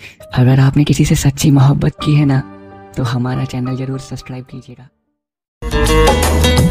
अगर आपने किसी से सच्ची मोहब्बत की है ना, तो हमारा चैनल ज़रूर सब्सक्राइब कीजिएगा।